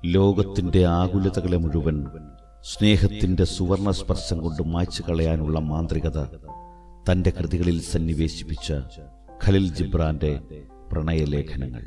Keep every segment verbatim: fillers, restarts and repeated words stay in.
ലോകത്തിൻ്റെ ആകുലതകളെ മുഴുവൻ സ്നേഹത്തിൻ്റെ സുവർണ സ്പർശം കൊണ്ട് മായ്ച്ചു കളയാനുള്ള മാന്ത്രികത തൻ്റെ കൃതികളിൽ സന്നിവേശിപ്പിച്ച ഖലീൽ ജിബ്രാന്റെ പ്രണയലേഖനങ്ങൾ.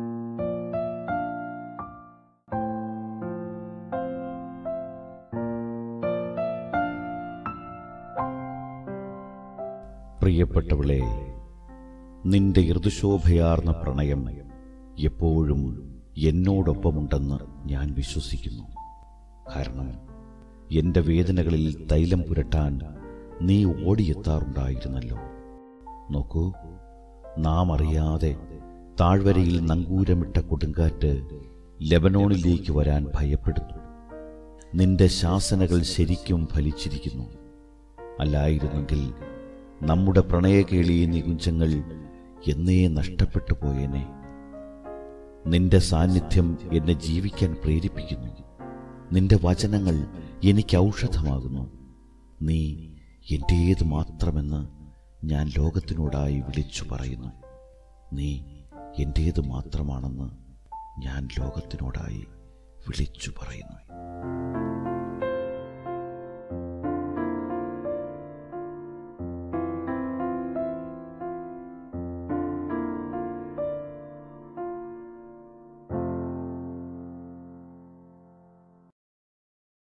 പ്രിയപ്പെട്ടവളെ, നിന്റെ ഋതുശോഭയാർന്ന പ്രണയം എപ്പോഴും എന്നോടൊപ്പമുണ്ടെന്ന് ഞാൻ വിശ്വസിക്കുന്നു. കാരണം എൻ്റെ വേദനകളിൽ തൈലം പുരട്ടാൻ നീ ഓടിയെത്താറുണ്ടായിരുന്നല്ലോ. നോക്കൂ, നാം അറിയാതെ താഴ്വരയിൽ നങ്കൂരമിട്ട കൊടുങ്കാറ്റ് ലെബനോണിലേക്ക് വരാൻ ഭയപ്പെടുന്നു. നിന്റെ ശാസനകൾ ശരിക്കും ഫലിച്ചിരിക്കുന്നു. അല്ലായിരുന്നെങ്കിൽ നമ്മുടെ പ്രണയകേളി നികുഞ്ചങ്ങൾ എന്നേ നഷ്ടപ്പെട്ടു പോയേനെ. നിന്റെ സാന്നിധ്യം എന്നെ ജീവിക്കാൻ പ്രേരിപ്പിക്കുന്നു. നിന്റെ വചനങ്ങൾ എനിക്ക് ഔഷധമാകുന്നു. നീ എൻ്റേത് മാത്രമെന്ന് ഞാൻ ലോകത്തിനോടായി വിളിച്ചു പറയുന്നു. നീ എൻ്റേത് മാത്രമാണെന്ന് ഞാൻ ലോകത്തിനോടായി വിളിച്ചു പറയുന്നു.